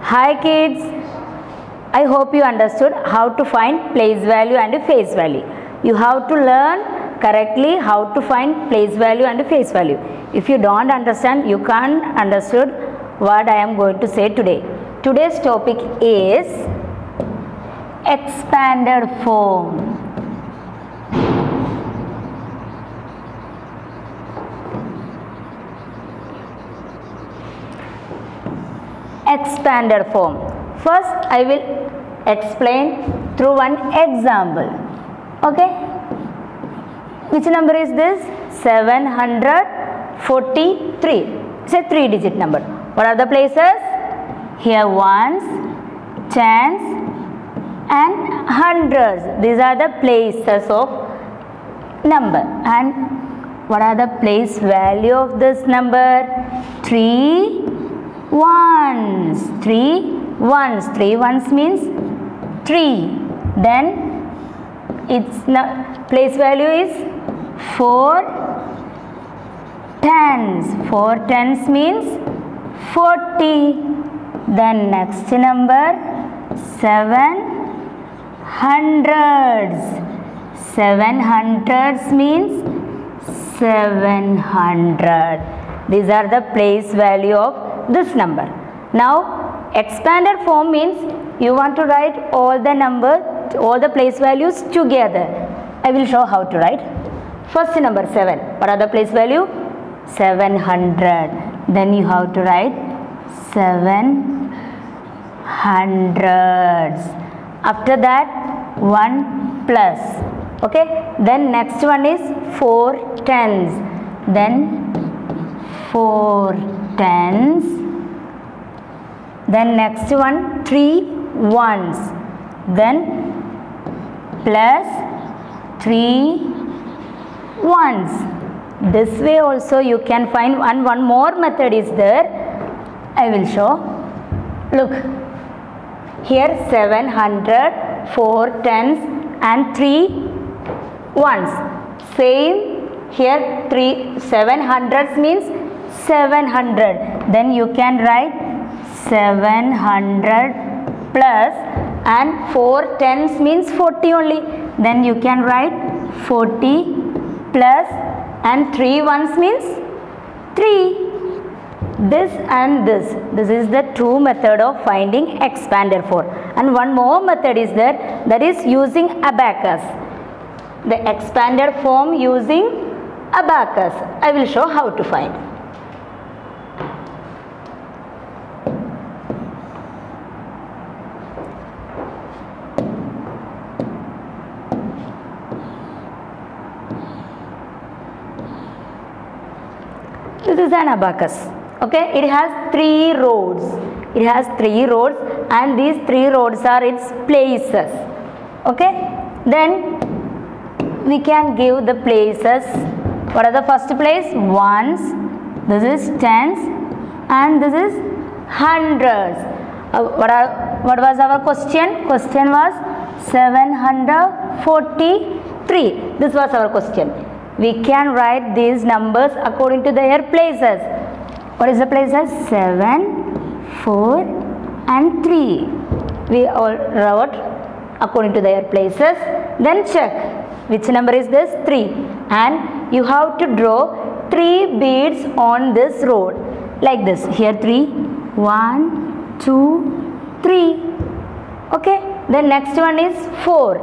Hi kids, I hope you understood how to find place value and face value. You have to learn correctly how to find place value and face value. If you don't understand, you can't understood what I am going to say today. Today's topic is expanded form. Expanded form. First I will explain through one example. Okay, which number is this? 743. It's a 3-digit number. What are the places? Here ones, tens and hundreds. These are the places of number. And what are the place value of this number? 3 ones. 3 ones. 3 ones means 3. Then its place value is 4 tens. 4 tens means 40. Then next number 7 hundreds. 7 hundreds means 700. These are the place value of this number. Now expanded form means you want to write all the number, all the place values together. I will show how to write. First number 7. What are the place value? 700. Then you have to write 700s. After that 1 plus. Okay. Then next one is 4 tens. Then 4 tens. Then next one 3 ones. Then plus 3 ones. This way also you can find one more method is there. I will show. Look. Here 700, 4 tens and 3 ones. Same here 700 means 700. Then you can write 700 plus and 4 tens means 40 only. Then you can write 40 plus and 3 ones means 3. This and this. This is the two method of finding expanded form. And one more method is there, that is using abacus. The expanded form using abacus. I will show how to find. This is an abacus. Okay, it has 3 rows. It has 3 rows and these 3 rows are its places. Okay, then we can give the places. What are the first place? Ones. This is tens and this is hundreds. What was our question? Question was 743. This was our question. We can write these numbers according to their places. What is the places? 7, 4 and 3. We all wrote according to their places. Then check which number is this? 3. And you have to draw 3 beads on this road like this. Here 3, 1, 2, 3. Okay. Then next one is 4.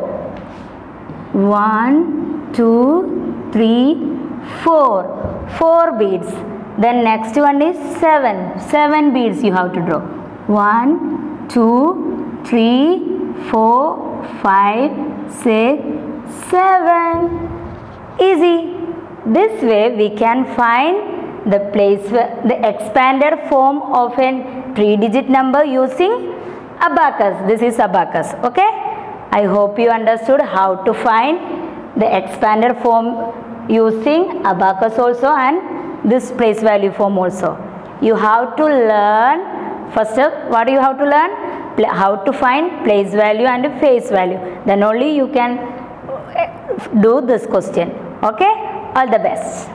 1, 2, 3, 4. 4 beads. Then next one is 7. 7 beads you have to draw. 1, 2, 3, 4, 5, 6, 7. Easy. This way we can find the expanded form of a 3-digit number using abacus. This is abacus. Okay. I hope you understood how to find the expanded form using abacus also and this place value form also. You have to learn first what you have to learn? How to find place value and face value. Then only you can do this question. Okay, all the best.